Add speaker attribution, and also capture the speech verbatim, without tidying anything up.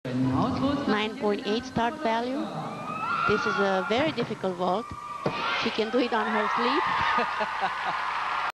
Speaker 1: nine point eight start value. This is a very difficult vault. She can do it on her sleep.